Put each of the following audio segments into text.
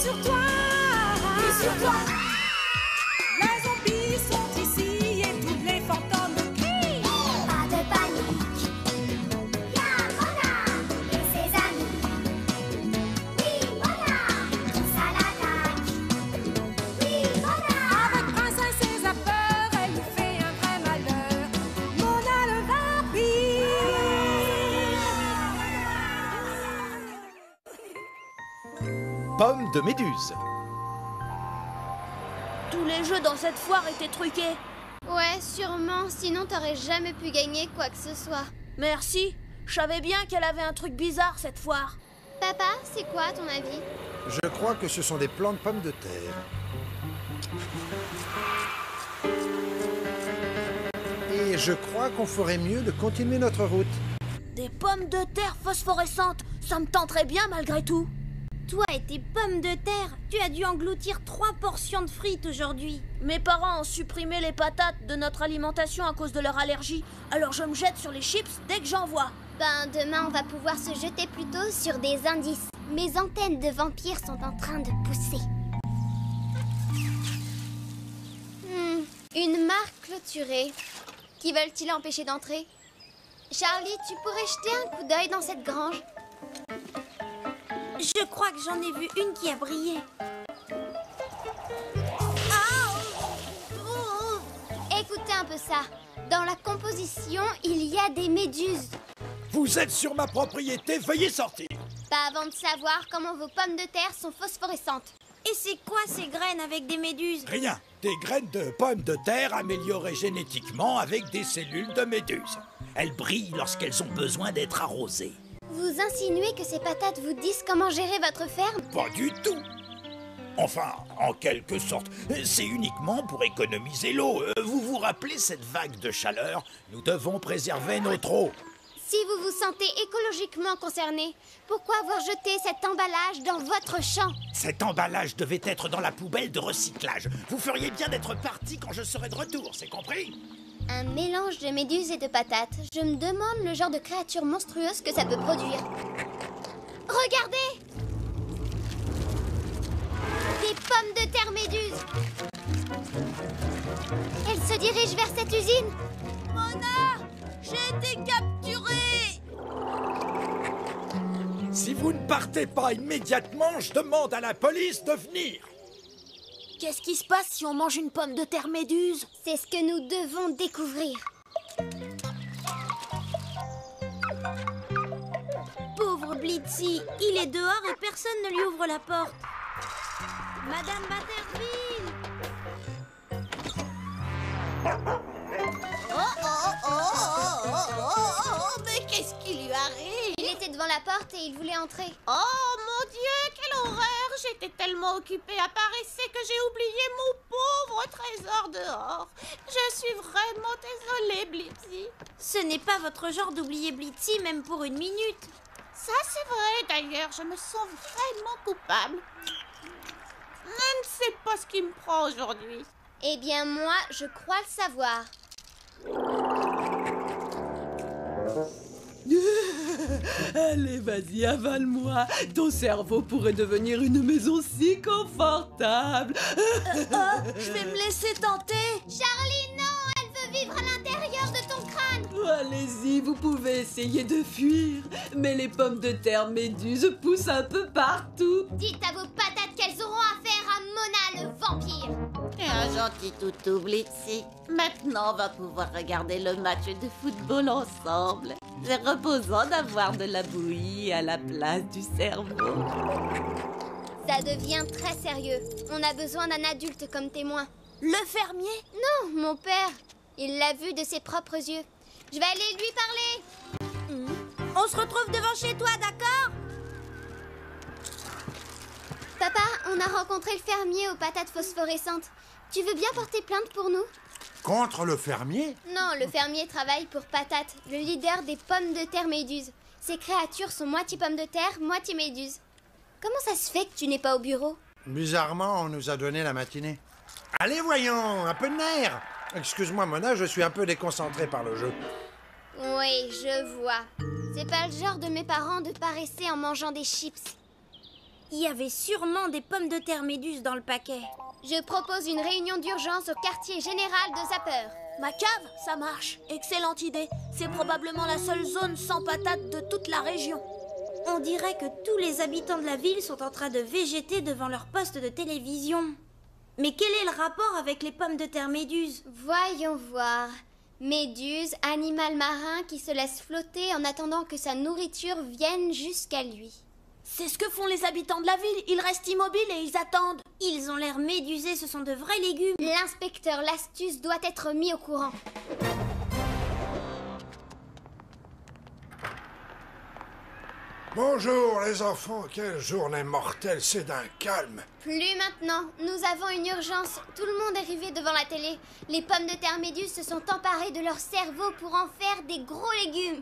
sur toi. Mise sur toi. Les zombies sont ici et tous les fantômes crient. Pas de panique. Y'a Mona et ses amis. Oui, Mona, tous à l'attaque. Oui, Mona. Avec Princesse et sa peur, elle nous fait un vrai malheur. Mona le vampire. Pomme de méduse. Tous les jeux dans cette foire étaient truqués. Ouais, sûrement, sinon t'aurais jamais pu gagner quoi que ce soit. Merci. Je savais bien qu'elle avait un truc bizarre cette foire. Papa, c'est quoi à ton avis? Je crois que ce sont des plants de pommes de terre. Et je crois qu'on ferait mieux de continuer notre route. Des pommes de terre phosphorescentes, ça me tenterait bien malgré tout. Toi et tes pommes de terre, tu as dû engloutir 3 portions de frites aujourd'hui. Mes parents ont supprimé les patates de notre alimentation à cause de leur allergie, alors je me jette sur les chips dès que j'en vois. Ben, demain, on va pouvoir se jeter plutôt sur des indices. Mes antennes de vampires sont en train de pousser. Une marque clôturée. Qui veulent-ils empêcher d'entrer? Charlie, tu pourrais jeter un coup d'œil dans cette grange? Je crois que j'en ai vu une qui a brillé. Écoutez un peu ça. Dans la composition, il y a des méduses. Vous êtes sur ma propriété, veuillez sortir. Pas avant de savoir comment vos pommes de terre sont phosphorescentes. Et c'est quoi ces graines avec des méduses? Rien. Des graines de pommes de terre améliorées génétiquement avec des cellules de méduse. Elles brillent lorsqu'elles ont besoin d'être arrosées. Vous insinuez que ces patates vous disent comment gérer votre ferme? Pas du tout. Enfin, en quelque sorte, c'est uniquement pour économiser l'eau. Vous vous rappelez cette vague de chaleur? Nous devons préserver notre eau. Si vous vous sentez écologiquement concerné, pourquoi avoir jeté cet emballage dans votre champ? Cet emballage devait être dans la poubelle de recyclage. Vous feriez bien d'être parti quand je serai de retour, c'est compris? Un mélange de méduses et de patates. Je me demande le genre de créature monstrueuse que ça peut produire. Regardez! Des pommes de terre méduses! Elles se dirigent vers cette usine! Mona, j'ai été capturée! Si vous ne partez pas immédiatement, je demande à la police de venir. Qu'est-ce qui se passe si on mange une pomme de terre méduse? C'est ce que nous devons découvrir. Pauvre Blitzy, il est dehors et personne ne lui ouvre la porte. Madame Batterville! Oh, mais qu'est-ce qui lui arrive? Il était devant la porte et il voulait entrer. Oh mon Dieu, quelle horreur! J'étais tellement occupée à paresser que j'ai oublié mon pauvre trésor dehors. Je suis vraiment désolée, Blitzy. Ce n'est pas votre genre d'oublier Blitzy, même pour une minute. Ça, c'est vrai, d'ailleurs, je me sens vraiment coupable. Je ne sais pas ce qui me prend aujourd'hui. Eh bien, moi, je crois le savoir. Allez, vas-y, avale-moi. Ton cerveau pourrait devenir une maison si confortable. Je vais me laisser tenter. Charlie, non! Elle veut vivre à l'intérieur de ton crâne! Allez-y, vous pouvez essayer de fuir. Mais les pommes de terre méduses poussent un peu partout. Dites à vos patates qu'elles auront affaire à Mona le vampire! T'es un gentil toutou, Blitzy. Maintenant, on va pouvoir regarder le match de football ensemble. C'est reposant d'avoir de la bouillie à la place du cerveau. Ça devient très sérieux. On a besoin d'un adulte comme témoin. Le fermier? Non, mon père. Il l'a vu de ses propres yeux. Je vais aller lui parler. On se retrouve devant chez toi, d'accord? Papa, on a rencontré le fermier aux patates phosphorescentes. Tu veux bien porter plainte pour nous? Contre le fermier? Non, le fermier travaille pour Patate, le leader des pommes de terre méduses. Ces créatures sont moitié pommes de terre, moitié méduses. Comment ça se fait que tu n'es pas au bureau? Bizarrement, on nous a donné la matinée. Allez, voyons, un peu de nerf. Excuse-moi, Mona, je suis un peu déconcentré par le jeu. Oui, je vois. C'est pas le genre de mes parents de paresser en mangeant des chips. Il y avait sûrement des pommes de terre méduses dans le paquet. Je propose une réunion d'urgence au quartier général de Zapper. Ma cave, ça marche. Excellente idée. C'est probablement la seule zone sans patates de toute la région. On dirait que tous les habitants de la ville sont en train de végéter devant leur poste de télévision. Mais quel est le rapport avec les pommes de terre méduses? Voyons voir. Méduse, animal marin qui se laisse flotter en attendant que sa nourriture vienne jusqu'à lui. C'est ce que font les habitants de la ville. Ils restent immobiles et ils attendent. Ils ont l'air médusés, ce sont de vrais légumes. L'inspecteur L'Astuce doit être mis au courant. Bonjour les enfants, quelle journée mortelle, c'est d'un calme. Plus maintenant, nous avons une urgence. Tout le monde est rivé devant la télé. Les pommes de terre méduses se sont emparées de leur cerveau pour en faire des gros légumes.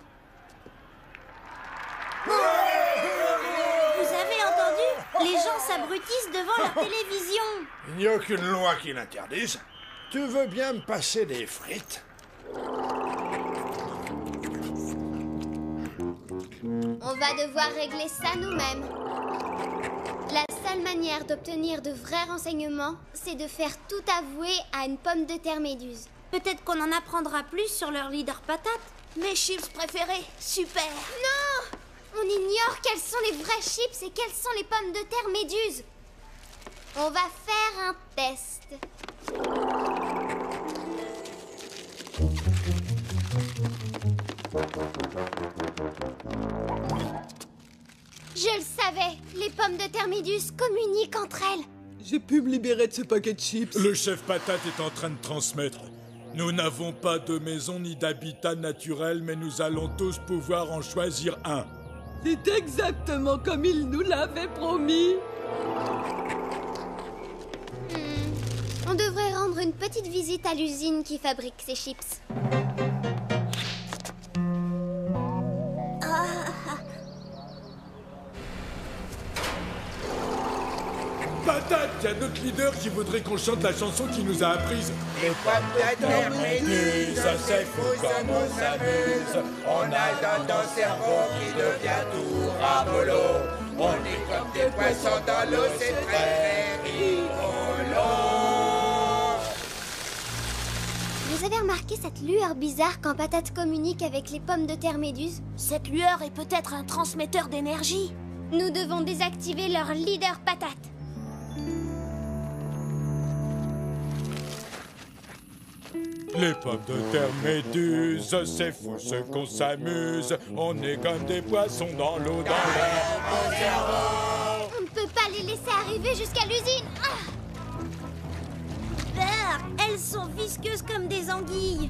Vous avez entendu? Les gens s'abrutissent devant leur télévision. Il n'y a aucune loi qui l'interdise. Tu veux bien me passer des frites? On va devoir régler ça nous-mêmes. La seule manière d'obtenir de vrais renseignements, c'est de faire tout avouer à une pomme de terre méduse. Peut-être qu'on en apprendra plus sur leur leader patate. Mes chips préférés. Super. Non! On ignore quels sont les vrais chips et quelles sont les pommes de terre méduses. On va faire un test. Je le savais, les pommes de terre méduses communiquent entre elles. J'ai pu me libérer de ce paquet de chips. Le chef patate est en train de transmettre. Nous n'avons pas de maison ni d'habitat naturel, mais nous allons tous pouvoir en choisir un. C'est exactement comme il nous l'avait promis. On devrait rendre une petite visite à l'usine qui fabrique ces chips. Patate, il y a notre leader qui voudrait qu'on chante la chanson qu'il nous a apprise. Les pommes de terre méduses, c'est fou comme on s'amuse. On a dans ton cerveau qui devient tout ramollo. On est comme des poissons dans l'eau, c'est très rigolo. Vous avez remarqué cette lueur bizarre quand Patate communique avec les pommes de terre méduses? Cette lueur est peut-être un transmetteur d'énergie. Nous devons désactiver leur leader Patate. Les pommes de terre méduses, c'est fou ce qu'on s'amuse. On est comme des poissons dans l'eau, dans l'air. On ne peut pas les laisser arriver jusqu'à l'usine. Elles sont visqueuses comme des anguilles.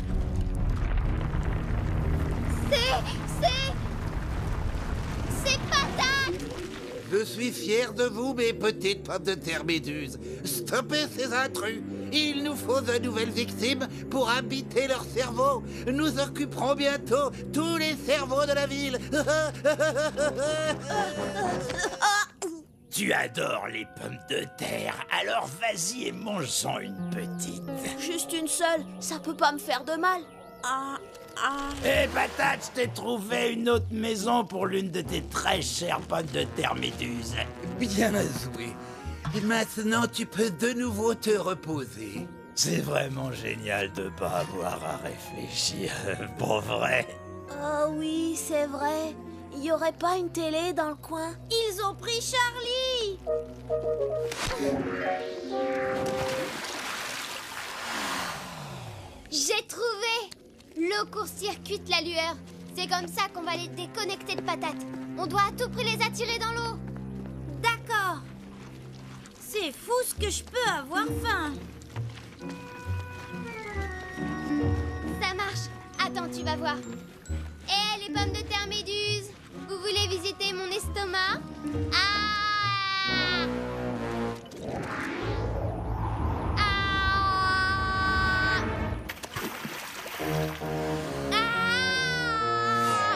C'est Patate! Je suis fier de vous, mes petites pommes de terre méduses. Stoppez ces intrus. Il nous faut de nouvelles victimes pour habiter leur cerveau. Nous occuperons bientôt tous les cerveaux de la ville. Tu adores les pommes de terre, alors vas-y et mange-en une petite. Juste une seule, ça peut pas me faire de mal. Hé patate, je t'ai trouvé une autre maison pour l'une de tes très chères pommes de terre méduses. Bien joué. Et maintenant, tu peux de nouveau te reposer. C'est vraiment génial de pas avoir à réfléchir, pour vrai. Oh oui, c'est vrai. Il y aurait pas une télé dans le coin? Ils ont pris Charlie! J'ai trouvé! L'eau court-circuite la lueur. C'est comme ça qu'on va les déconnecter de Patate. On doit à tout prix les attirer dans l'eau. D'accord. C'est fou ce que je peux avoir faim. Ça marche. Attends, tu vas voir. Eh, les pommes de terre méduses, vous voulez visiter mon estomac? Ah! Ah! Ah!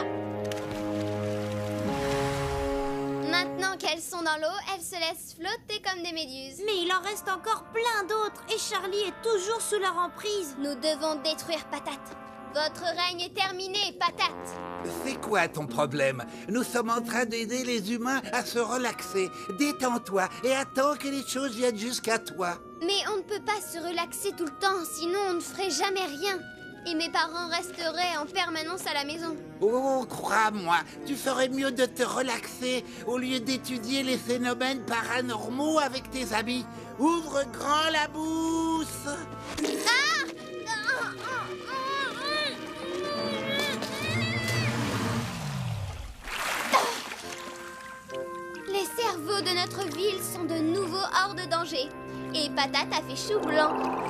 Maintenant qu'elles sont dans l'eau, elles se laissent flotter comme des méduses. Mais il en reste encore plein d'autres et Charlie est toujours sous leur emprise. Nous devons détruire Patate. Votre règne est terminé, patate. C'est quoi ton problème? Nous sommes en train d'aider les humains à se relaxer. Détends-toi et attends que les choses viennent jusqu'à toi. Mais on ne peut pas se relaxer tout le temps, sinon on ne ferait jamais rien. Et mes parents resteraient en permanence à la maison. Oh, crois-moi, tu ferais mieux de te relaxer au lieu d'étudier les phénomènes paranormaux avec tes amis. Ouvre grand la bouche. Les cerveaux de notre ville sont de nouveau hors de danger. Et Patate a fait chou blanc.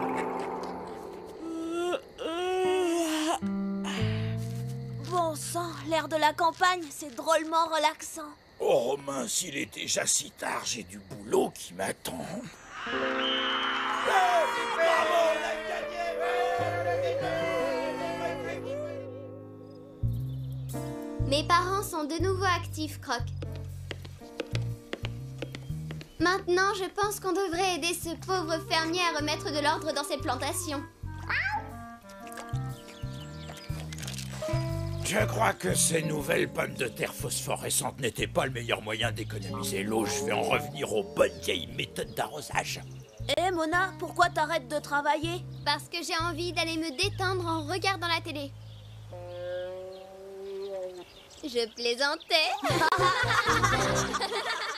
Bon sang, l'air de la campagne, c'est drôlement relaxant. Oh Romain, s'il est déjà si tard, j'ai du boulot qui m'attend. Mes parents sont de nouveau actifs, Croc. Maintenant, je pense qu'on devrait aider ce pauvre fermier à remettre de l'ordre dans ses plantations. Je crois que ces nouvelles pommes de terre phosphorescentes n'étaient pas le meilleur moyen d'économiser l'eau. Je vais en revenir aux bonnes vieilles méthodes d'arrosage. Eh Mona, pourquoi t'arrêtes de travailler? Parce que j'ai envie d'aller me détendre en regardant la télé. Je plaisantais.